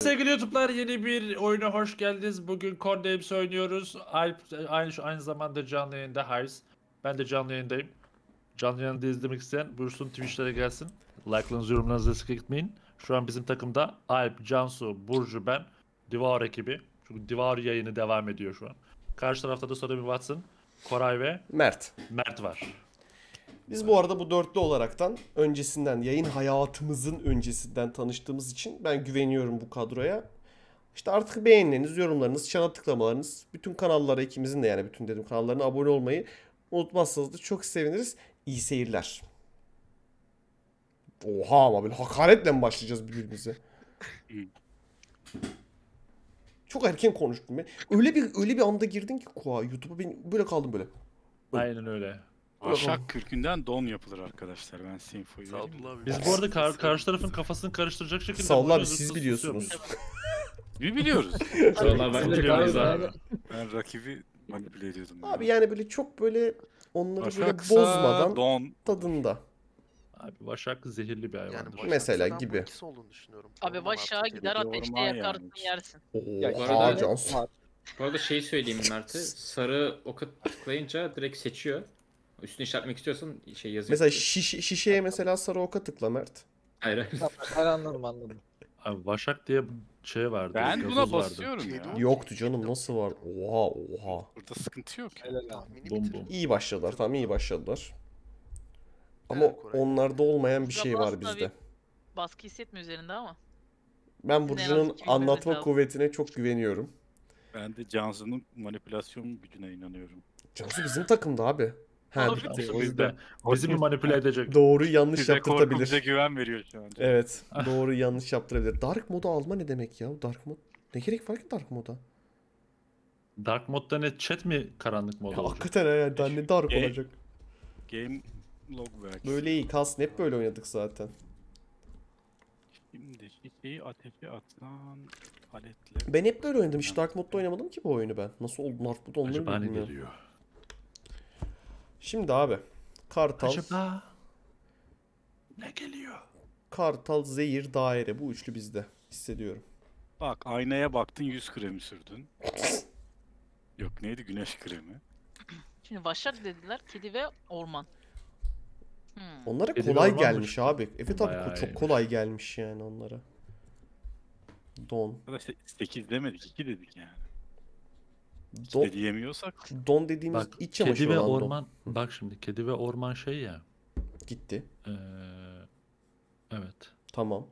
Sevgili YouTube'lar, yeni bir oyuna hoş geldiniz. Bugün Codenames oynuyoruz. Alp aynı zamanda canlı yayında Hayes. Ben de canlı yayındayım. Canlı yayında izlemek isteyen buyursun Twitch'lere gelsin. Like'larınızı, yorumlarınızı eksik etmeyin. Şu an bizim takımda Alp, Cansu, Burcu, ben, Divar ekibi. Çünkü Divar yayını devam ediyor şu an. Karşı tarafta da Soda Watson, Koray ve Mert var. Biz bu arada bu dörtlü olaraktan öncesinden, yayın hayatımızın öncesinden tanıştığımız için ben güveniyorum bu kadroya. İşte artık beğenileriniz, yorumlarınız, çana tıklamalarınız, bütün kanallara, ikimizin de yani bütün dedim kanallarına abone olmayı unutmazsanız da çok seviniriz. İyi seyirler. Oha, ama böyle hakaretle mi başlayacağız birbirimize? Çok erken konuştum ben. Öyle bir anda girdin ki Koa YouTube'a, ben böyle kaldım böyle. Aynen öyle. Başak kürkünden don yapılır arkadaşlar. Ben size infoyu vereyim. Biz bu arada karşı tarafın kafasını karıştıracak şekilde... Sağ ol abi, oynuyoruz, siz yoksa biliyorsunuz. susuyor muyuz? Bir biliyoruz. Vallahi ben de Biliyoruz galiba. abi. Ben rakibi manipüle ediyordum. Abi yani böyle çok böyle onları böyle Başaksa bozmadan don. tadında. Abi Başak zehirli bir hayvandır. Yani Mesela Başak'sa ben gibi. bu ikisi olduğunu düşünüyorum. Abi Orman Başak'a artı gider deli. ateşte orman yakarsın yani. yersin. Ya bu Oha arada- Cansu. Bu arada şey söyleyeyim Mert'e. Sarı oka tıklayınca direkt seçiyor. Üstüne işaretlemek istiyorsan şey yazıyor. Mesela şişeye mesela sarı oka tıkla Mert. Hayır hayır. Ben anladım. Abi Başak diye şey vardı. Ben gazoz buna vardı. basıyorum Kedi ya. o. Yoktu canım, nasıl var? Oha. Burada sıkıntı yok. Ya. Helal abi. Tahmini Bum bitir. bum. İyi başladılar, tamam, iyi başladılar. Ama Evet, Koray. onlarda olmayan bir Burada şey var aslında bizde. bir baskı hissetme üzerinde ama. Ben en az Burcu'nun 2000 anlatma lazım. kuvvetine çok güveniyorum. Ben de Cansu'nun manipülasyon gücüne inanıyorum. Cansu bizim takımda abi. Ha, Abi, Cansu O yüzden- bizi mi manipüle edecek? doğru yanlış Bize korku, bize yaptırtabilir. güven veriyor şu an. Evet, doğru yanlış yaptırabilir. Dark modu alma ne demek ya? Dark mod. Ne gerek var ki Dark moda? Dark modda ne, chat mi karanlık mod Ya olacak? hakikaten ya, daha ne Dark E- olacak? Game log belki. Böyle iyi, kalsın, hep böyle oynadık zaten. Şimdi şişeyi ateşe atsan paletle. Ben hep böyle oynadım, hiç Dark modda oynamadım ki bu oyunu ben. Nasıl oldu Dark mod onları Acaba ne bilmiyorum. geliyor? Şimdi abi, Kartal, Acaba ne geliyor? Kartal, Zehir, Daire, bu üçlü bizde hissediyorum. Bak aynaya baktın 100 kremi sürdün. Yok neydi, güneş kremi. Şimdi Başak dediler, kedi ve orman. Onlara Kedi kolay ve gelmiş ormanmış. abi. Evet Bayağı abi, çok iyiymiş. kolay gelmiş yani onlara. Don. Arkadaşlar 8 demedik 2 dedik yani. Don, İşte diyemiyorsak don dediğimiz Bak iç çamaşırı kedi ve olan don. orman. Bak şimdi kedi ve orman şey ya. Gitti. Evet. Tamam.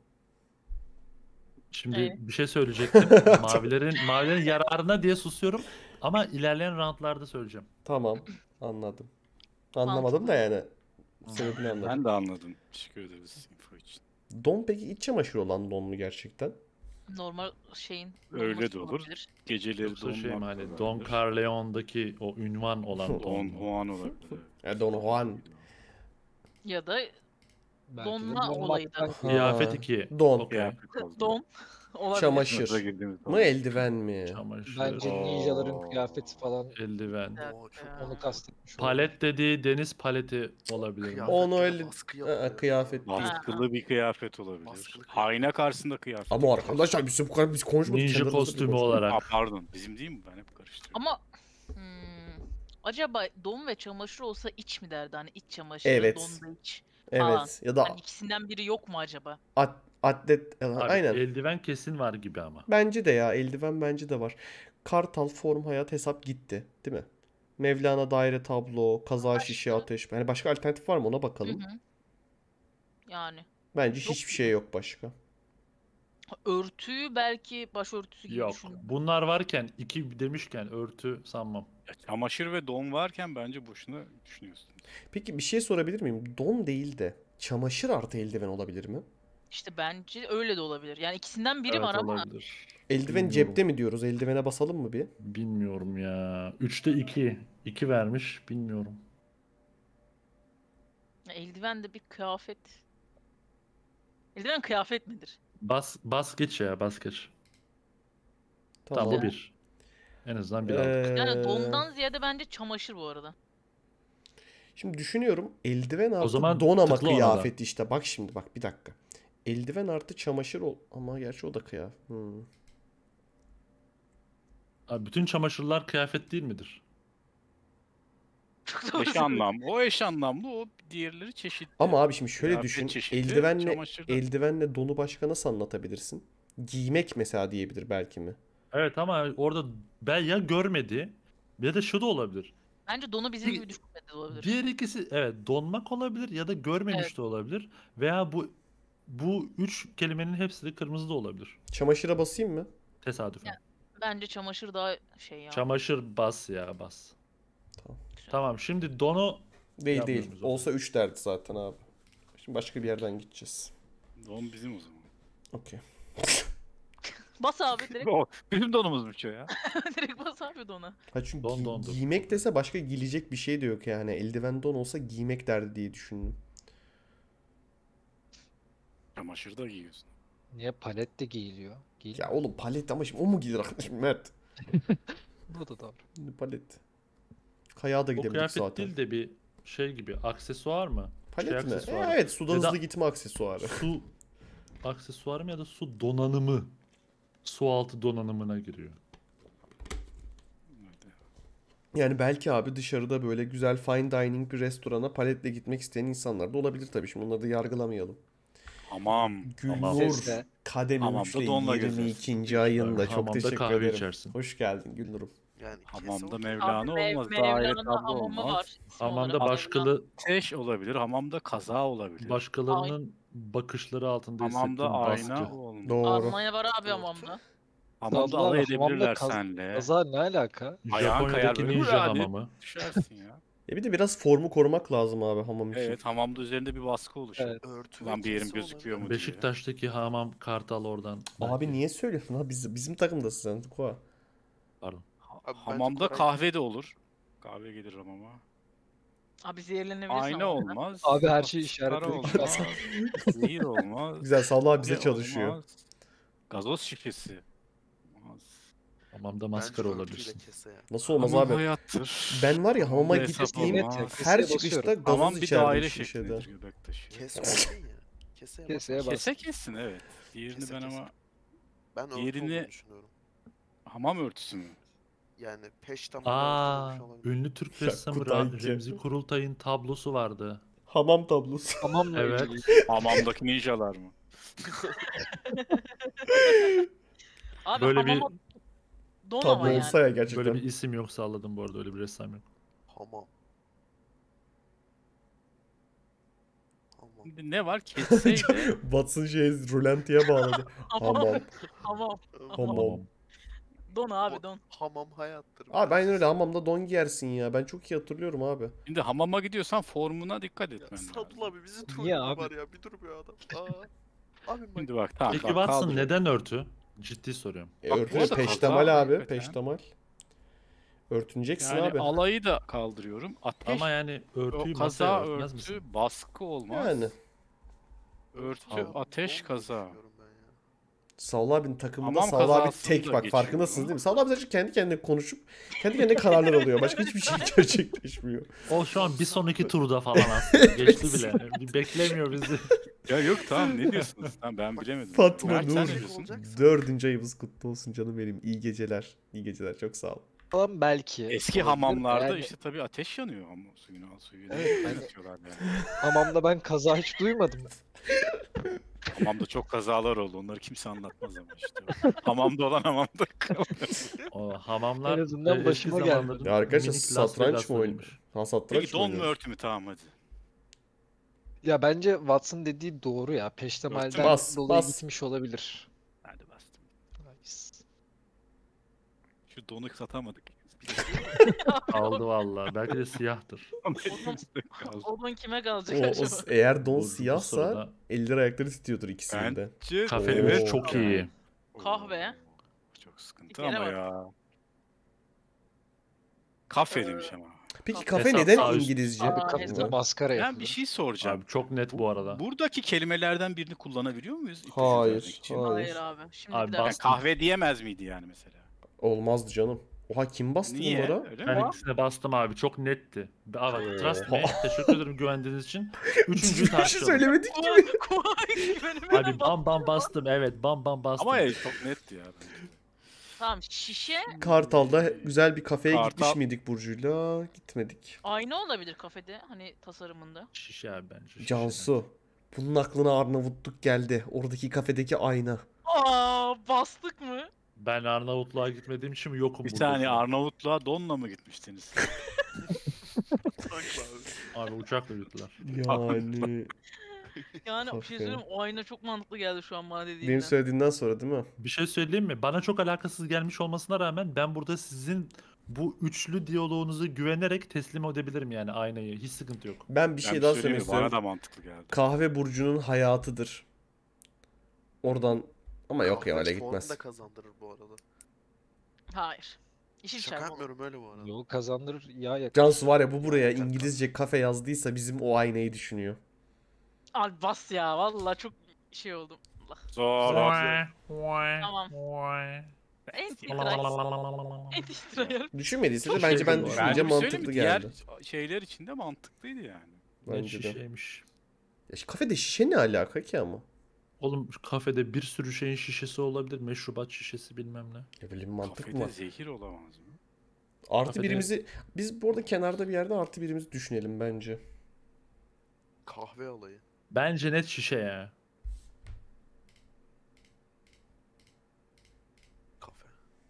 Şimdi Evet. bir şey söyleyecektim. mavilerin yararına diye susuyorum. Ama ilerleyen roundlarda söyleyeceğim. Tamam. Anladım. Anlamadım da yani. Sebebini anladım. ben de anladım. Teşekkür ederiz info için. Don peki iç çamaşırı olan don mu gerçekten? Normal şeyin. Öyle normal de olur. olabilir. Geceleri Yoksa şey mi donmak hani da Don olabilir. Corleone'daki o ünvan olan Don Don mu? Juan olabilir. Don Juan. Ya da Belki de Donma normal- olayı da. Kıyafet 2. Don. Okey. Kıyafet oldu. Don olabilir. Çamaşır. Sınıfa girdiğimiz Mı zaman. eldiven mi? Çamaşır. Bence Oo. ninjaların kıyafeti falan Eldiven. Evet, Oo, çok ya. onu kastetmiş. Palet dediği deniz paleti olabilir mi? Kıyafet. Onu öyle Baskı yapıyor. kıyafet değil. Baskılı bir kıyafet olabilir. Baskılı kıyafet. Ayna karşısında kıyafet. Ama arkadaşlar biz bu kadar biz konuşmadık. Ninja kendi aramızda kostümü bir konuşalım. olarak. Pardon bizim değil mi? Ben hep karıştırıyorum. Ama acaba don ve çamaşır olsa iç mi derdi? Hani iç çamaşırı, Evet. don da iç falan. Evet ya da Hani ikisinden biri yok mu acaba? atlet Abi, aynen. eldiven kesin var gibi ama. Bence de ya, eldiven bence de var. Kartal, form, hayat, hesap gitti değil mi? Mevlana, daire, tablo, kaza, şişe, ateş. Yani başka alternatif var mı, ona bakalım. Hı hı. Yani Bence Yok hiçbir şey yok başka. örtüyü belki başörtüsü gibi Yok. düşün. Bunlar varken iki demişken örtü sanmam. Ya, çamaşır ve don varken bence boşuna düşünüyorsun. Peki bir şey sorabilir miyim? Don değil de çamaşır artı eldiven olabilir mi? İşte bence öyle de olabilir. Yani ikisinden biri Evet, var ama olabilir. Eldiven Bilmiyorum. cepte mi diyoruz? Eldivene basalım mı bir? Bilmiyorum ya. 3'te 2. 2 vermiş. Bilmiyorum. eldiven de bir kıyafet. Eldiven kıyafet midir? Bas geç ya, bas geç. Tamam, bu Tamam. bir. En azından bir aldık. Yani dondan ziyade bence çamaşır bu arada. Şimdi düşünüyorum, eldiven artı zaman don ama tıkla ona da. kıyafet işte. Bak şimdi, bak bir dakika. Eldiven artı çamaşır ama gerçi o da kıyafet. Abi bütün çamaşırlar kıyafet değil midir? Çok doğru Eş söylüyorsun. anlamlı. O eş anlamlı. O diğerleri çeşitli. Ama abi şimdi şöyle Kıyafet düşün. çeşidi, Eldivenle çamaşırda- eldivenle donu başka nasıl anlatabilirsin? Giymek mesela diyebilir belki mi? Evet ama orada ben ya görmedi ya da şu da olabilir. Bence donu bizim Bir- gibi düşünmedi de olabilir. Diğer ikisi evet donmak olabilir ya da görmemiş Evet. de olabilir. Veya bu üç kelimenin hepsi de kırmızı da olabilir. Çamaşıra basayım mı? Tesadüfen. Bence çamaşır daha şey ya. Çamaşır bas ya bas. Tamam. Tamam şimdi donu Değil Yapmıyoruz değil. o zaman. Olsa 3 derdi zaten abi. Şimdi başka bir yerden gideceğiz. Don bizim o zaman. Okey. Bas abi direkt, O bizim donumuzmuş o ya. direkt bas abi dona. Ha çünkü Don, dondur. giymek dese başka giyilecek bir şey de yok yani. Eldiven don olsa giymek derdi diye düşündüm. Çamaşır da giyiyorsun. Niye palet de giyiliyor? Ya oğlum palet ama şimdi o mu giyilir arkadaşım Mert? Bu da doğru. Şimdi palet. Kayağa da o gidebildik kıyafet zaten. değil de bir şey gibi aksesuar mı? Palet mi? aksesuarı. Evet suda Ya da- hızlı gitme aksesuarı. Su aksesuarı mı ya da su donanımı. Su altı donanımına giriyor. Evet. Yani belki abi dışarıda böyle güzel fine dining bir restorana paletle gitmek isteyen insanlar da olabilir tabii. Şimdi onları da yargılamayalım. Hamam. Gülnur Sesle. kademe Hamamda 3'le donla 22. ayında çok Hamamda teşekkür kahve ederim. içersin. Hoş geldin Gülnur'um. Yani Hamamda kesin Mevlana Abi olmaz. Mevlana Daire tablo hamamı olmaz. var. isim Hamamda olarak. başkalı Ateş olabilir. Hamamda kaza olabilir. başkalarının bakışları altında Hamamda hissettiğin ayna baskı. olmaz. Doğru. Almanya var abi Doğru. hamamda. Hamamda Abla, alay hamamda edebilirler kaz- senle. Kaza ne alaka? Ayağın kayar Japonya'daki böyle. ninja Hadi. hamamı. Düşersin ya. Bir de biraz formu korumak lazım abi hamam için. Evet, hamamda üzerinde bir baskı oluşur. Evet. örtü Lan ve bir yerim kese gözüküyor olabilir. mu diye. Beşiktaş'taki hamam Kartal oradan. Abi belki. niye söylüyorsun ha? Bizim takımdasın sen. Koa. Pardon. Abi bence Hamamda Koray- kahve de olur. Kahve gelir hamama. Abi zehirlenebilirsin Ayna hamamda. olmaz. Abi her şeyi Sigara işaretledik. olmaz. Zehir olmaz. Güzel Sallı abi bize Ne çalışıyor. olmaz. Gazoz şişesi. Olmaz. Hamamda Bence maskara örtüyle olabilirsin. kese yani. Nasıl olmaz Hamam abi? hayattır. Ben var ya hamama Hamamda hesap gittiğim olmaz. her Keseye çıkışta basıyorum. Hamam gazoz bir içerdim daire şişede. şeklindedir Göbektaşı. Kes olsun ya. Keseye Keseye basar. bas. Kese kessin evet. Diğerini Kese ben kese. ama Ben örtü diğerini- olduğunu düşünüyorum. hamam örtüsü mü? Yani peş tamamı Aa, örtü olmuş olabilir. ünlü Türk Ya, ressamı Kutay Remzi Kurultay'ın tablosu vardı. Hamam tablosu. Hamamla Evet. ilgili. Hamamdaki ninjalar mı? Abi Böyle bir- hamama don Tablo ama yani. olsa ya gerçekten. Böyle bir isim yok salladım bu arada öyle bir ressam yok. Hamam. Hamam. Şimdi ne var? Kesseyle Watson şey rölantiye bağladı. Hamam. Hamam. Hamam. Don abi don. Hamam hayattır. Abi ben öyle hamamda don giyersin ya. Ben çok iyi hatırlıyorum abi. şimdi hamama gidiyorsan formuna dikkat Ya etmen lazım. Sadullah abi bizi Niye trollüyor abi? var ya bir dur be adam. Aa. Abi bak. Şimdi bak tamam. Peki bak, Watson kaldır. neden örtü? Ciddi soruyorum. Bak, Örtü bu arada peştemal kaza abi. hakikaten. Peştemal. Örtüneceksin Yani abi. alayı da kaldırıyorum. Ateş, Ama yani örtüyü o masaya kaza örtmez misin? örtü, baskı olmaz. Yani. Örtü, Tamam. ateş, Don kaza. düşünüyorum ben ya. Savla abinin takımında Hamam Savla abi kazasını tek da bak geçiyor. farkındasınız değil mi? Savla abi sadece kendi kendine konuşup kendi kendine kararlar alıyor. Başka hiçbir şey gerçekleşmiyor. O şu an bir sonraki turda falan aslında. Geçti bile. Beklemiyor bizi. Ya yok tamam ne diyorsunuz? Tamam ben bilemedim. Fatma Mert, sen Nur. ne diyorsun? Olacaksın. 4. ayımız kutlu olsun canım benim. İyi geceler. İyi geceler. Çok sağ ol. Falan belki. Eski olabilir de hamamlarda yani işte tabii ateş yanıyor ama suyunu al suyu. Evet, Ne hani- atıyorlar yani. Hamamda ben kaza hiç duymadım. Hamamda çok kazalar oldu. Onları kimse anlatmaz ama işte. Hamamda olan hamamda kalıyor. O hamamlar En azından eski başıma gelmedi. zamanların Ya arkadaşlar minik Las satranç mı Vegas'larıymış. oynuyor? Ha satranç Peki mı don mu oynuyoruz? örtü mü tamam hadi. Ya bence Watson dediği doğru ya. Peştemalden Bas, dolayı bas. gitmiş olabilir. Hadi bastım. Nice. Şu donu satamadık. Aldı vallahi. Belki de siyahtır. O don kime kalacak O, acaba? eğer don Bu siyahsa soruda 50 ayakları titriyordur ikisinin de. Bence kafemiz Oo. çok iyi. Kahve. Çok sıkıntı Bir kere ama bak. ya. Kafe demiş ama. Peki kafe Hesap neden sağ üst. İngilizce? Aa, Kapıda hesap. maskara Ben yapılır. bir şey soracağım. Abi çok net bu arada. Buradaki kelimelerden birini kullanabiliyor muyuz? İpucu Hayır, vermek için? hayır. Hayır abi. Şimdi Abi bir daha. Yani bastım. kahve diyemez miydi yani mesela? Olmazdı canım. Oha kim bastı Niye? bunlara? Öyle Ben mi? ikisine bastım abi. Çok netti. Abi, trust me. Oha. Teşekkür ederim güvendiğiniz için. Üçüncüyü Bir şey tartışalım. söylemedik ki. Abi bam bam bastım. Evet bam bam bastım. Ama ya çok netti ya. Tamam şişe Kartal'da güzel bir kafeye Kartal- gitmiş miydik Burcu'yla? Gitmedik. aynı olabilir kafede hani tasarımında. Şişe abi bence. şişe. Cansu. Bunun aklına Arnavutluk geldi. Oradaki kafedeki ayna. Aa bastık mı? Ben Arnavutluğa gitmediğim için yokum Bir burada. saniye şu an. Arnavutluğa donla mı gitmiştiniz? Sanki abi. Abi uçakla gittiler. Yani Yani bir Kafe. şey söyleyeyim o ayna çok mantıklı geldi şu an bana dediğinden. benim söylediğinden sonra değil mi? Bir şey söyleyeyim mi? Bana çok alakasız gelmiş olmasına rağmen ben burada sizin bu üçlü diyaloğunuzu güvenerek teslim edebilirim yani aynayı. Hiç sıkıntı yok. Ben bir Ben şey daha söyleyeyim söylemek mi? Bana istiyorum. da mantıklı geldi. Kahve Burcu'nun hayatıdır. Oradan ama yok ya Kahve öyle puanı gitmez. da kazandırır bu arada. Hayır. İşin Şaka içer yapmıyorum öyle bu arada. Yol kazandırır yağ yakar. Cansu var ya bu buraya Kanka. İngilizce kafe yazdıysa bizim o aynayı düşünüyor. Abi bas ya vallahi çok şey oldum. Allah. Zor. Tamam. Anti-Trial. Düşünmediyse de Çok bence şey ben bu arada. düşününce Ben bir söyleyeyim mantıklı mi? Diğer geldi. şeyler içinde mantıklıydı yani. Ne Bence de. şişeymiş. Ya şu kafede şişe ne alaka ki ama? Oğlum şu kafede bir sürü şeyin şişesi olabilir. Meşrubat şişesi bilmem ne. Ne bileyim mantık mı Kafede var? zehir olamaz mı? Artı Kafede- birimizi biz bu arada kenarda bir yerde artı birimizi düşünelim bence. Kahve alayı. Bence net şişe ya. Kafe.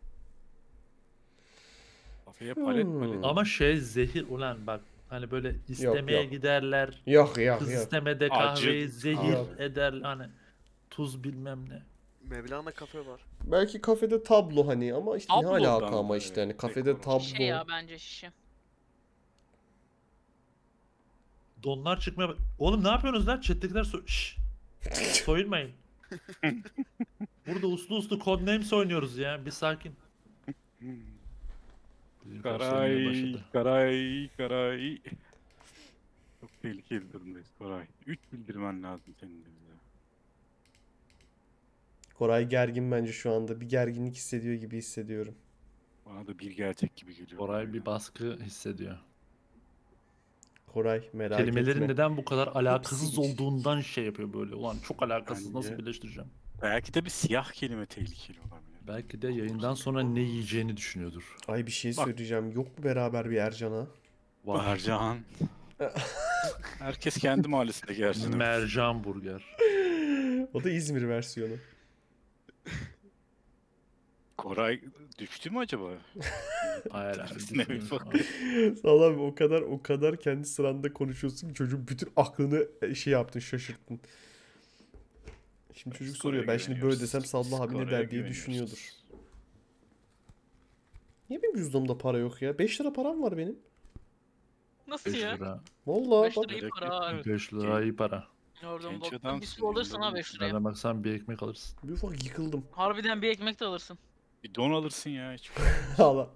Kafeye palet palet. Hmm. Ama şey zehir ulan bak. Hani böyle istemeye yok. giderler. Yok yok Kız yok. istemede Acı. kahveyi zehir Yok. eder hani tuz bilmem ne. Mevlana kafe var. Belki kafede tablo hani ama işte ne Tablodan alaka ama mı? işte hani Evet, kafede dekor. tablo. Şişe ya bence şişe. Donlar çıkmaya Oğlum ne yapıyorsunuz lan? Chat'tekiler Şşş. Soyunmayın. Burada uslu uslu Codenames oynuyoruz ya. Bir sakin. Bizim Karay, başladı. karay. Çok tehlikeli durumdayız Koray. 3 bildirmen lazım senin de bize. Koray gergin bence şu anda. Bir gerginlik hissediyor gibi hissediyorum. Bana da bir gerçek gibi geliyor. Koray bir baskı hissediyor. Koray merak Kelimelerin etme. neden bu kadar alakasız Hepsi- olduğundan şey yapıyor böyle. Ulan çok alakasız nasıl Bence- birleştireceğim? Belki de bir siyah kelime tehlikeli olabilir. Belki de yayından sonra ne yiyeceğini düşünüyordur. Ay bir şey Bak. söyleyeceğim. Yok mu beraber bir Ercan'a? Var. Mercan. Herkes kendi mahallesinde gerçekten. Mercan burger. O da İzmir versiyonu. Koray düştü mü acaba? Hayır abi. Kendisine bir düşünüyorum. bak. Sağlam o kadar kendi sıranda konuşuyorsun ki çocuğun bütün aklını şey yaptın şaşırttın. Şimdi çocuk Biz soruyor Koray'a ben şimdi böyle güveniyoruz. desem Sallah Biz abi ne Koray'a der diye güveniyoruz. düşünüyordur. Niye benim cüzdanımda para yok ya? 5 lira param var benim. Nasıl 5 ya? lira. Vallahi 5 bak. lirayı Gerek para yok. abi. 5 lira iyi para. Oradan Genç doktor adamsın, bir su alırsın ha yanında 5 liraya. Nereden baksan bir ekmek alırsın. Bir ufak yıkıldım. Harbiden bir ekmek de alırsın. Bir don alırsın ya. Hiç. Allah.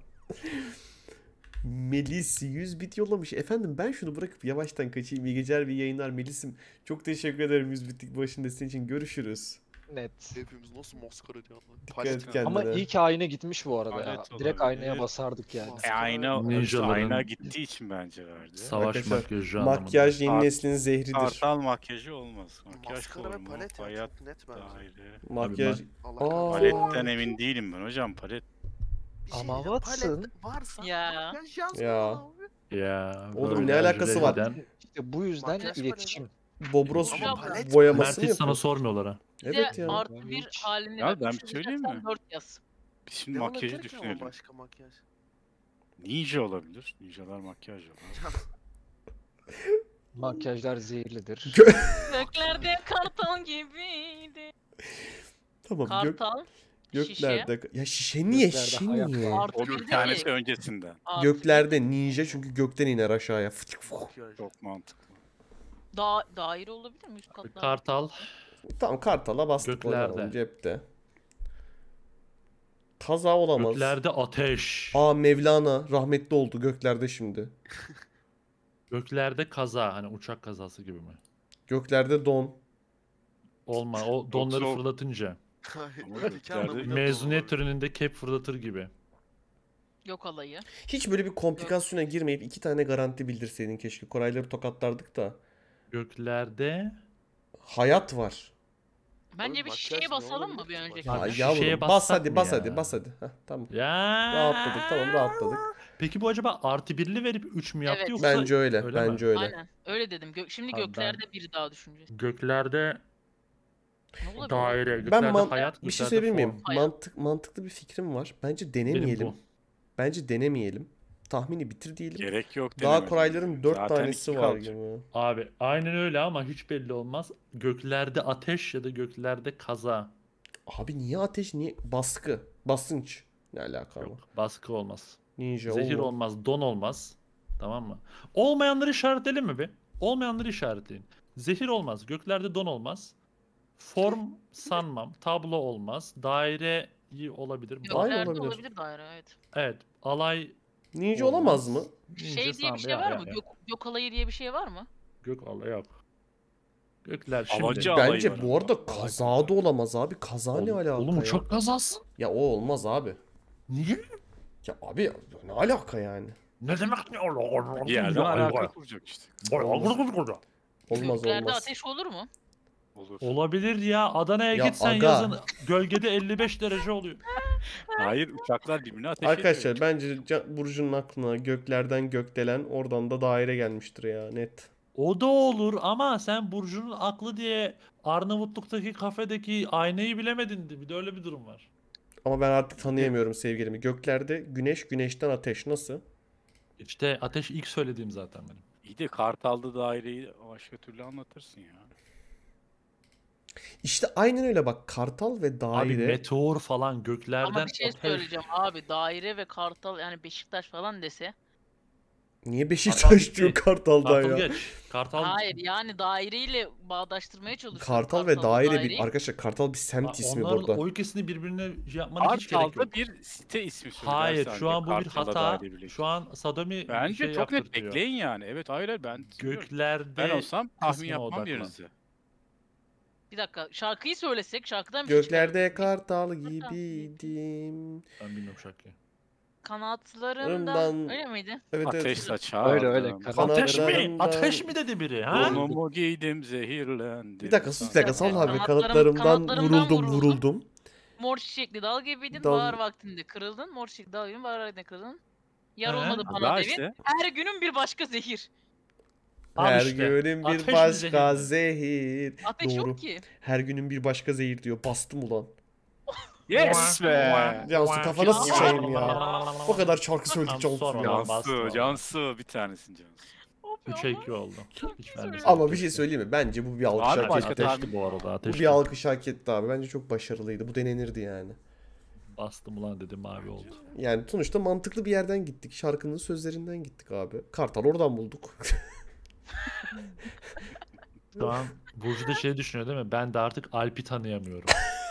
Melis 100 bit yollamış. Efendim ben şunu bırakıp yavaştan kaçayım. İyi geceler ve yayınlar Melis'im. Çok teşekkür ederim 100 bitlik başında senin için. Görüşürüz. Net. Hepimiz nasıl maskara diyor lan. Dikkat et Palet- kendine. Ama iyi ki ayna gitmiş bu arada ya. Palet Direkt olabilir. aynaya basardık yani. Ayna, Ninjaların- ayna gittiği için bence verdi. Savaş Arkadaşlar, makyajı anlamında. Makyaj yeni Art- neslin zehridir. Kartal makyajı olmaz. Makyaj Maskara ve formu, palet ya bayat çok net bence. daire. Makyaj. Allah Aa. kahretsin. Paletten emin değilim ben hocam. Palet. Bir şey Ama diyeceğim, Watson- palet varsa Ya. makyaj yazma Ya. abi. Ya. Oğlum, böyle ne alakası var? giden- İşte bu yüzden Makyaj iletişim. Bobros Ama palet- boyaması Mert mı hiç yapıyor? sana sormuyorlar ha. Bize Evet ya. artı Ben bir hiç- halini Ya ver, ben bir üçlü söyleyeyim diyeceksen mi? 4 yaz. Biz şimdi Ne makyajı olabilir ki ama düşünelim. başka makyaj? Ninja olabilir. Ninjalar makyaj yapar. Makyajlar zehirlidir. Göklerde kartal gibiydi. Tamam Kartal, şişe, göklerde. Ya şişe niye? Göklerde Şişe hayat niye? var. artı O bir bir tanesi de öncesinden. artı Göklerde ninja çünkü gökten iner aşağıya. Fıtık fıtık. Makyaj. Çok mantıklı. daire olabilir mi üst katlarda? Kartal. Tamam kartala bastık Göklerde. o zaman cepte. Kaza olamaz. Göklerde ateş. Aa Mevlana rahmetli oldu göklerde şimdi. Göklerde kaza. Hani uçak kazası gibi mi? Göklerde don. Olma. O donları soğuk. fırlatınca. Hayır, Ama iki göklerde- anlamıyla Mezuniyet doğru. töreninde kep fırlatır gibi. Yok alayı. Hiç böyle bir komplikasyona girmeyip 2 tane garanti bildirseydin keşke. Korayları tokatlardık da. Göklerde. Hayat var. Bence bir makyaj şişeye ne basalım mı olabilir bir ki? önceki? Abi Ha, şu yavrum şeye bas bassak hadi mı bas ya? hadi bas hadi. Heh, tamam. Ya. Rahatladık tamam rahatladık. Peki bu acaba artı birli verip 3 mü yaptı Evet. yoksa Bence öyle. öyle mi? bence öyle. Aynen. Öyle dedim. Şimdi Abi göklerde biri daha düşüneceğiz. göklerde Ne olabilir? daire, Ben göklerde hayat, bir şey göklerde söyleyeyim miyim? form. Hayat. Mantıklı bir fikrim var. Bence Benim denemeyelim. bu. Bence denemeyelim. Tahmini bitir diyelim. Gerek yok Daha denemeye. Korayların 4 Zaten tanesi iki var kalacak. gibi. Abi aynen öyle ama hiç belli olmaz. Göklerde ateş ya da göklerde kaza. Abi niye ateş niye baskı? Basınç. Ne alaka ama? Yok, baskı olmaz. Ninja Zehir oğlum. olmaz, don olmaz. Tamam mı? Olmayanları işaretleyelim mi bir? Olmayanları işaretleyin. Zehir olmaz, göklerde don olmaz. Form sanmam, tablo olmaz, daire iyi olabilir. Daire Göklerde olabilir. olabilir daire evet. Evet, alay Ninja olamaz mı? Ninja Şey diye bir sanmı- şey ya, var ya, mı? ya. Gök alayı diye bir şey var mı? Gök alay yok. Gökler şimdi. Havacı alayı Bence var bu ama. arada kaza da olamaz abi. Kaza ne alaka Oğlum ya? uçak kazası. Ya o olmaz abi. Niye? Ya abi ne alaka yani? Ne demek ne? Bir yerden alaka kuracak işte. Olmaz Göklerde olmaz. ateş olur mu? Olur. Olabilir ya. Adana'ya Ya gitsen aga. yazın gölgede 55 derece oluyor. Hayır uçaklar birbirine ateş Arkadaşlar ediyor. bence Burcu'nun aklına göklerden gökdelen oradan da daire gelmiştir ya net. O da olur ama sen Burcu'nun aklı diye Arnavutluk'taki kafedeki aynayı bilemedin. Bir de öyle bir durum var. Ama ben artık tanıyamıyorum sevgilimi. Göklerde güneş, güneşten ateş nasıl? İşte ateş ilk söylediğim zaten benim. İyi de Kartal'da daireyi başka türlü anlatırsın ya. İşte aynen öyle bak kartal ve Abi daire. meteor falan göklerden Ama bir şey ateş. söyleyeceğim abi. Daire ve kartal yani Beşiktaş falan dese. Niye Kartal Beşiktaş gitti. diyor kartaldan Kartal ya? geç. Kartal Hayır yani daireyle bağdaştırmaya çalışıyorum. Kartal ve daire bir daireyi. arkadaşlar kartal bir semt ismi onların burada. o ikisini birbirine yapmana hiç gerek yok. Kartal'da bir site ismi söylersen. Hayır şu an bu bir Kartal'la hata. daire birleşir. Şu an Sadomi Bence bir şey çok net yaptırtıyor. bekleyin yani. Evet hayır ben söylüyorum. Göklerde Ben olsam tahmin kısmına yapmam odaklan. yerinize. Bir dakika şarkıyı söylesek şarkıdan bir şey Göklerde çıkarırız. kartal gibiydim. Ben bilmiyorum şarkıyı. Kanatlarından Ondan- öyle miydi? Evet Ateş evet. saçardım. Öyle öyle. Ateş mi? Kanatlarından- Ateş mi dedi biri ha? Donumu giydim zehirlendim. Bir dakika sus bir dakika sal abi Kanatlarımdan kanatlarımdan vuruldum vuruldum. vuruldum. Mor çiçekli dal gibiydin Dal- bahar vaktinde kırıldın. Mor çiçekli dal gibiydin bahar vaktinde kırıldın. Yar He? olmadı Daha bana devin. işte. Her günün bir başka zehir. Al Her işte. günün Ateş bir mi, başka zehir zehir. Ateş Doğru. yok ki. Her günün bir başka zehir diyor. Bastım ulan. Yes be. Cansu kafana Ya. sıçayım ya. O kadar şarkı söyledik Cansu Sonra ya. lan. Bastı Cansu, valla. Cansu bir tanesin Cansu. 3'e 2 oldu. Hiç vermesin. Ama bir şey söyleyeyim mi? Bence bu bir alkış Abi hak başka etti. Ateşti bu arada Bu ateşti. bir alkış hak etti abi. Bence çok başarılıydı. Bu denenirdi yani. Bastım ulan dedim mavi oldu. Yani sonuçta mantıklı bir yerden gittik. Şarkının sözlerinden gittik abi. Kartal oradan bulduk. Şu an Burcu da şey düşünüyor değil mi? Ben de artık Alp'i tanıyamıyorum.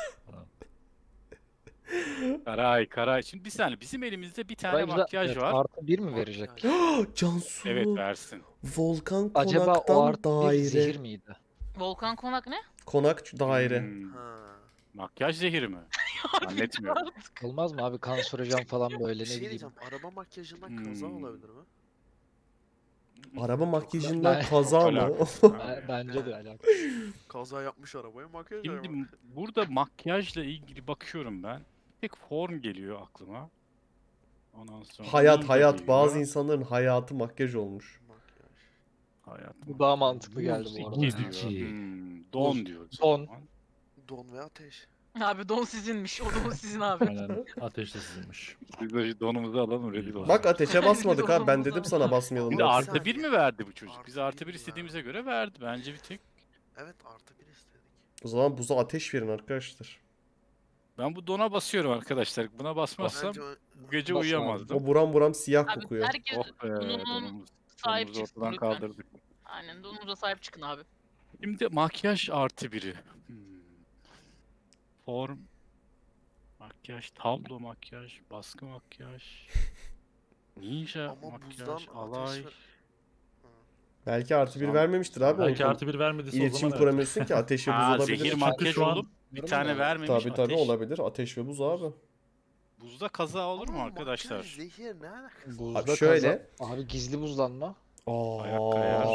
Karay. Şimdi bir saniye bizim elimizde bir tane Bence de makyaj evet, var. artı 1 mi verecek? Cansu. Evet versin. Volkan Acaba o konaktan artı 1 zehir daire. miydi? Volkan Konak ne? Konak daire. Ha. Makyaj zehiri mi? Zannetmiyorum. Olmaz mı abi kanserojen falan böyle Bir ne şey bileyim. diyeceğim. Araba makyajından kaza Hmm. olabilir mi? Araba makyajından Ben- kaza mı? Alakası var. Bence de alakalı. Kaza yapmış arabaya makyaj Şimdi yapmış. burada makyajla ilgili bakıyorum ben. Tek form geliyor aklıma. Ondan sonra Hayat ninja hayat. geliyor. Bazı insanların hayatı makyaj olmuş. Makyaj. Hayat. Bu daha mantıklı geldi bu arada. Buz diyor. İki. Don diyor. Don. Don ve ateş. Abi don sizinmiş. O don sizin abi. Aynen ateşli sizmiş. Biz de donumuzu alalım rezil olalım. Bak ateşe basmadık abi. Ben dedim sana basmayalım. Şimdi diye. Bir artı bir saniye. mi verdi bu çocuk? Artı Biz artı bir bir mi istediğimize göre verdi. Bence bir tek. Evet artı bir istedik. O zaman buza ateş verin arkadaşlar. Ben bu dona basıyorum arkadaşlar. Buna basmazsam Bence bu gece Basma. uyuyamazdım. O buram buram siyah Abi kokuyor. herkes Oh be donunun donumuz. sahip Donumuzu çıksın ortadan lütfen. kaldırdık. Aynen donumuza sahip çıkın abi. Şimdi makyaj artı biri. Form. Makyaj, tablo makyaj, baskı makyaj. Ninja Ama makyaj, buzdan alay. ateş ver. Belki artı bir vermemiştir abi. Belki O- artı bir vermediyse o İletişim zaman evet. kuramıyorsun ki ateş ve buz Ha, olabilir. zehir Çünkü makyaj şu an- olup bir tane vermemiş Tabii ateş. olabilir. Ateş ve buz abi. Buzda kaza olur mu Ama arkadaşlar? makyaj, zehir ne alakası? Buzda Abi şöyle. Abi gizli buzlanma. Ayak kayar.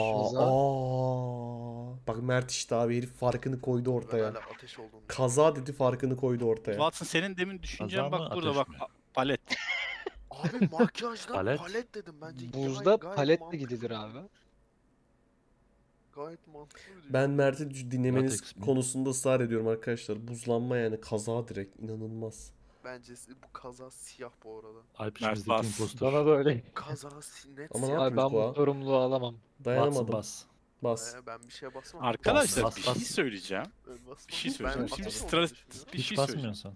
Bak Mert işte abi herif farkını koydu Ben ortaya. hala ateş olduğunu Kaza dedi farkını koydu ortaya. Watson senin demin düşüncen Kaza mı, bak burada ateş bak mi? palet. Abi makyajdan Palet. palet dedim bence. Buzda Gayet paletle mantıklı. gidilir abi. Gayet mantıklı bir Ben Mert'i dinlemeniz Latex mi? konusunda ısrar ediyorum arkadaşlar. Buzlanma yani kaza direkt inanılmaz. Bence bu kaza siyah bu arada. Alp Mert içimizdeki bas. impostor. Bana da öyle. Kaza net Ama ne siyah. Abi ben yapıyoruz bu bu sorumluluğu alamam. Dayanamadım. Bas. Bas. Ben bir şeye basmam. Arkadaşlar Bas, bir bas. şey söyleyeceğim. Ben basmam. Bir şey Ben söyleyeceğim. Şimdi ateş olduğunu stres düşünüyorum. bir Hiç şey söyleyeceğim. basmıyorsan.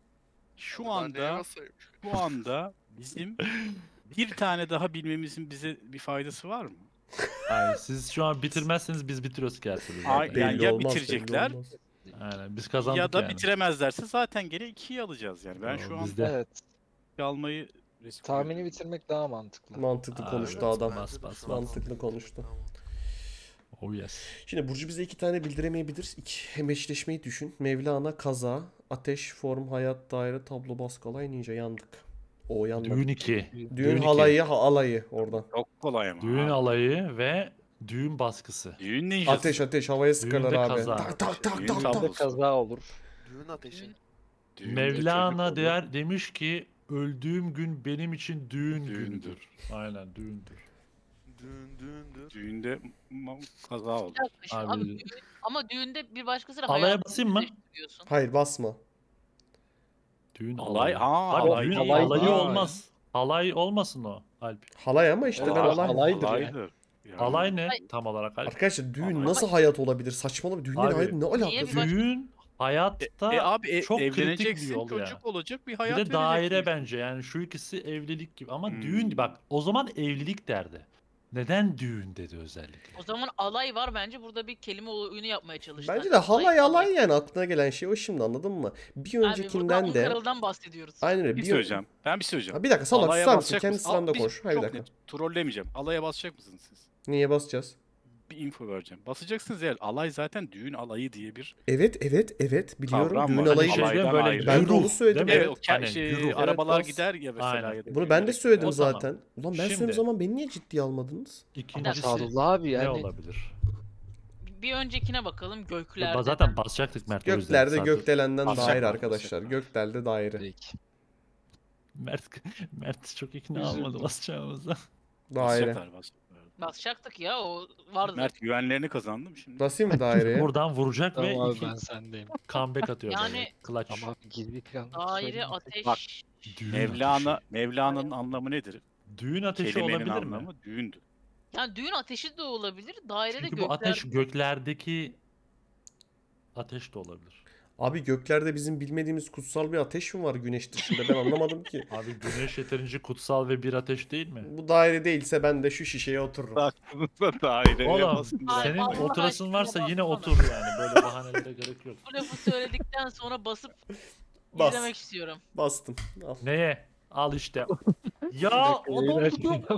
Şu anda bizim bir tane daha bilmemizin bize bir faydası var mı? Ay, siz şu an bitirmezseniz biz bitiriyoruz kersiniz Ay, zaten. yani Belli ya olmaz, bitirecekler, belli olmaz. Aynen biz kazandık ya da yani. bitiremezlerse zaten gene 2'yi alacağız yani. Ben Yo, şu an bizde. Evet. almayı risk Tahmini veriyorum. bitirmek daha mantıklı. Mantıklı Abi, konuştu evet, adam. bas, bas, bas. Mantıklı konuştu. Oh yes. Şimdi Burcu bize 2 tane bildiremeyebilir. Hem eşleşmeyi düşün. Mevlana, kaza, ateş, form, hayat, daire, tablo, baskı, ninja yandık. O yandık. Düğün 2. Düğün iki. halayı, alayı oradan. Çok kolay ama. Düğün abi. alayı ve düğün baskısı. Düğün ninjası. Ateş havaya sıkarlar Düğünde abi. kaza. Tak tak tak Düğün tak tablosu. tak. Bir kaza olur. Düğün ateşi. Düğünde Mevlana çocuk olur. demiş ki öldüğüm gün benim için düğün Düğündür. gündür. Aynen düğündür. Düğündür. Düğünde kaza olur. Yaklaşık. Abi- Abi, ama düğünde bir başkasıyla Alaya hayatını basayım mı? birleştiriyorsun. Hayır basma. Düğün Alay, alayı. aa, Abi alay düğün değil. alayı Alay. olmaz. Alay olmasın o Alp. Halay ama işte ben Evet, alay. alaydır yani. Alaydır. Yani. Alay ne tam olarak Alp? Arkadaşlar düğün Alay. nasıl hayat olabilir? Saçmalama. Düğünle Abi, hayat ne alakası? niye var? bir baş- Düğün hayatta Abi çok kritik bir evleneceksin, yol çocuk ya. olacak, bir Bir hayat de daire vereceksin. bence yani şu ikisi evlilik gibi ama Hmm. düğün bak o zaman evlilik derdi. Neden düğün dedi özellikle? O zaman alay var bence burada bir kelime oyunu yapmaya çalıştılar. Bence de halay alay yani aklına gelen şey o şimdi anladın mı? Bir Abi öncekinden burada de Ankaralı'dan bahsediyoruz. aynen öyle. Bir şey söyleyeceğim. Ben bir şey söyleyeceğim. Ha, bir dakika salak Alaya susar mısın? basacak Kendi mısın? sıranda Aa, konuş. Hayır bir çok dakika. net. Trollemeyeceğim. Alaya basacak mısınız siz? Niye basacağız? Bir info vereceğim. Basacaksınız eğer. Alay zaten düğün alayı diye bir... Evet biliyorum Kavram düğün var. alayı. Hani Şey alaydan böyle ayrı. Ben de güruh, onu söyledim. değil mi? Evet, Aynen, güruh. arabalar Evet, bas. gider ya mesela. Aynen. Ya da Bunu ben de söyledim O zaman. zaten. Ulan ben Şimdi- söylediğim zaman beni niye ciddiye almadınız? Ama İkincisi Sadullah abi ne yani. olabilir? Bir öncekine bakalım göklerde. Zaten basacaktık Mert. o yüzden Göklerde zaten. gökdelenden Basacak daire mı? arkadaşlar. Basacak. Göklerde daire. Peki. Mert çok ikna Üzüldüm. almadı basacağımıza. Daire. Basacaklar. Basacaktık ya o vardı. Mert güvenlerini kazandım şimdi. Basayım mı daireye? Buradan vuracak ve Tamam abi iki ben sendeyim. comeback atıyor Yani- böyle. Clutch. Ama abi gizli plan. Daire ateş. Bak, Düğün Mevlana'nın anlamı nedir? ateşi. Düğün ateşi Kelimenin olabilir mi? anlamı düğündü. Yani düğün ateşi de olabilir. Daire de Çünkü gökler. bu ateş göklerdeki ateş de olabilir. Abi göklerde bizim bilmediğimiz kutsal bir ateş mi var güneş dışında? Ben anlamadım ki. Abi güneş yeterince kutsal ve bir ateş değil mi? Bu daire değilse ben de şu şişeye otururum. Aklınıza daireye Oğlum basın. Ay, senin Allah oturasın aşkına varsa yine baksana. otur yani. Böyle bahanelere gerek yok. Bu lafı söyledikten sonra basıp Bas. izlemek istiyorum. Bastım. Al. Neye? Al işte. Ya adam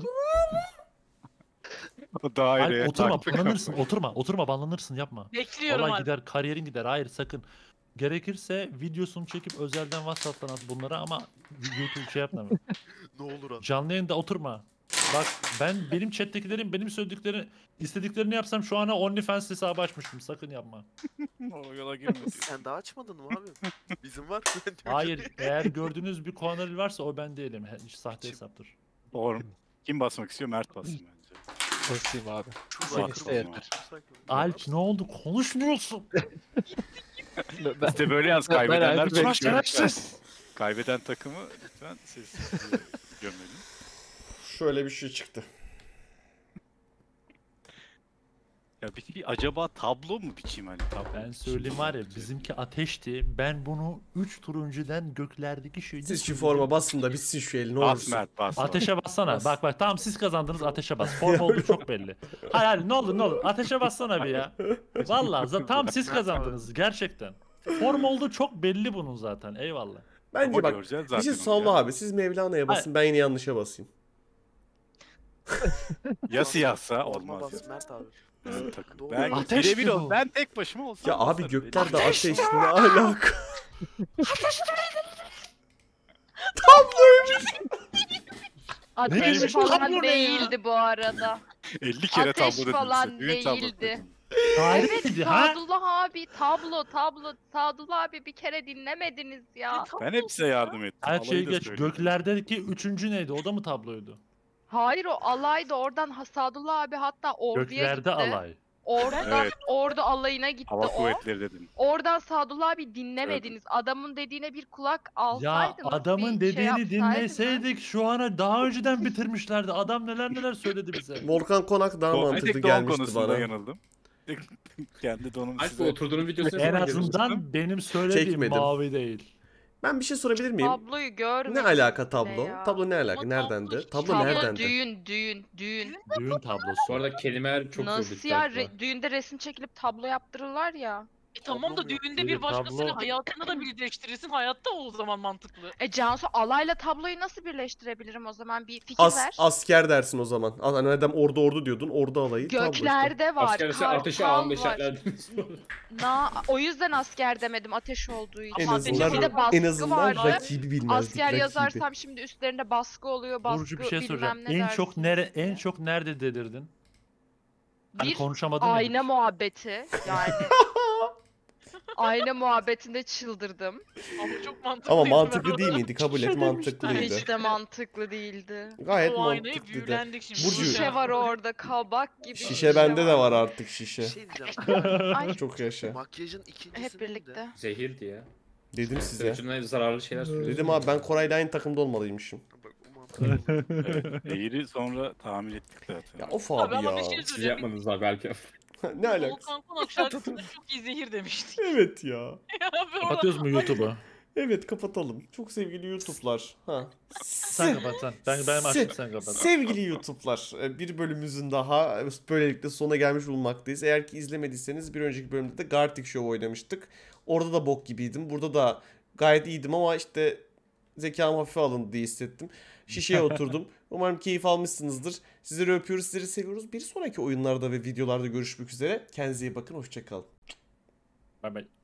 O daireye Alp, oturma taktık. banlanırsın. Oturma banlanırsın yapma. Bekliyorum Olay abi. gider kariyerin gider. Hayır sakın. Gerekirse videosunu çekip özelden WhatsApp'tan at bunlara ama YouTube şey yapma. Ne olur at. Canlı yayında oturma. Bak benim chat'tekilerin benim söylediklerini istediklerini yapsam şu ana OnlyFans hesabı açmıştım. Sakın yapma. O yola girme diyor. Sen daha açmadın mı abi? Bizim var. Hayır eğer gördüğünüz bir kuanaril varsa o ben değilim. Hiç sahte hesaptır. Doğru. Kim basmak istiyor? Mert bassın bence. Basayım abi. Bak, İkisi de yeter. Alp ne oldu? Konuşmuyorsun. Ben, İşte böyle yalnız Ben kaybedenler Alp'i çok bekliyorum. Şerefsiz. Kaybeden takımı lütfen sessiz gömelim. Şöyle bir şey çıktı. Ya bir acaba tablo mu biçeyim hani tablo? Ben söyleyeyim var ya bizimki ateşti. Ben bunu 3 tur önceden göklerdeki şeydi. Siz şu forma basın da bitsin şu el ne Bas olursun. Mert bas. Ateşe bassana. Bas. Bak tamam siz kazandınız ateşe bas. Form olduğu çok belli. Hayır ne olur ateşe bassana bir ya. Vallahi tamam siz kazandınız gerçekten. Form olduğu çok belli bunun zaten. Eyvallah. Bence Ama bak göreceğiz bir zaten şey onu salla ya. abi. Siz Mevlana'ya basın ben yine yanlışa basayım. Ya siyahsa Olmaz. olmaz. Bas Mert abi. Ben takım. Doğru. Ben Ateş birebir mi ol. bu? Ben tek başıma olsam. Ya abi basarım. göklerde Ateş ateş ne alaka? Neymiş Ateş bu? falan Tablo ne ya? değildi bu arada. 50 kere Ateş tablo dedim falan size. Düğün tablosu değildi. dedim. Tarih Evet miydi ha? Sadullah abi tablo. Sadullah abi bir kere dinlemediniz ya. Ben hep size yardım ettim. Her Alayı şeyi da geç. söyledim. Göklerdeki üçüncü neydi? O da mı tabloydu? Hayır o alaydı oradan Sadullah abi hatta orduya Göklerde gitti. alay. Oradan Evet. ordu alayına gitti Hava o. kuvvetleri dedim. Oradan Sadullah abi dinlemediniz. Adamın dediğine bir kulak Ya alsaydınız. adamın bir şey dediğini yapsaydınız. dinleseydik şu ana daha önceden bitirmişlerdi. Adam neler söyledi bize. Volkan Konak daha Bir mantıklı tek don gelmişti konusunda bana. yanıldım. Kendi donumu Alp bu size... oturduğunun videosunu En falan görmüştüm. azından benim söylediğim Çekmedim. mavi değil. Ben bir şey sorabilir miyim? Tabloyu görmedim. Ne alaka bile tablo? ya. Tablo ne alaka? Ama Neredendi? tablo- Tablo Tablo neredendi? düğün. Düğün tablosu. Bu arada kelimeler çok Nasıl zor ya? galiba. Düğünde resim çekilip tablo yaptırırlar ya. Tamam da Tablo mu düğünde yaptı? bir başkasının Tablo- hayatını da birleştirirsin. Hayatta o zaman mantıklı. Cansu alayla tabloyu nasıl birleştirebilirim o zaman? Bir fikir ver. Asker dersin o zaman. Hani madem ordu diyordun. Ordu alayı. tablo işte. Göklerde var. Asker ise ateşi kartal alanda var. işaretlediniz. O yüzden asker demedim ateş olduğu için. En Ama azından, Bir de baskı en azından vardı. rakibi bilmezdik. Asker rakibi. yazarsam şimdi üstlerinde baskı oluyor. Baskı Burcu bir şey soracağım. bilmem ne En çok dersin nere diye. en çok nerede delirdin? Hani Bir konuşamadın ya ayna hiç. muhabbeti yani. Ayna muhabbetinde çıldırdım. Ama çok mantıklı. Ama mantıklı değil miydi? Kabul et Şöyle mantıklıydı. Hiç de mantıklı değildi. Gayet O aynayı mantıklıydı. büyülendik şimdi. Burcu- Şişe var orada kabak gibi. Şişe bende de var artık şişe. Bir şey diyeceğim. Ay Çok yaşa. Makyajın ikincisi hep birlikte. Zehirdi ya. Dedim size. Ucuna zararlı şeyler sürüyorsun. Dedim abi ben Koray'la aynı takımda olmalıymışım. Bak o mantıklı. Evet, eğri sonra tahmin ettik zaten. Ya of Abi abi ama ya. bir şey Siz söyleyeyim. yapmadınız abi belki. Ne alakası? Volkan Konak şarkısında çok iyi zehir demiştik. Evet ya. Ya ve orada- Kapatıyoruz mu YouTube'u? Evet kapatalım. Çok sevgili YouTube'lar. Ha. Sen kapat sen. Ben açtım sen kapat. Sevgili YouTube'lar, bir bölümümüzün daha böylelikle sonuna gelmiş bulunmaktayız. Eğer ki izlemediyseniz bir önceki bölümde de Gartic Show oynamıştık. Orada da bok gibiydim. Burada da gayet iyiydim ama işte zekam hafife alındı diye hissettim. Şişeye oturdum. Umarım keyif almışsınızdır. Sizleri öpüyoruz, sizleri seviyoruz. Bir sonraki oyunlarda ve videolarda görüşmek üzere. Kendinize iyi bakın, hoşça kalın. Bay bay.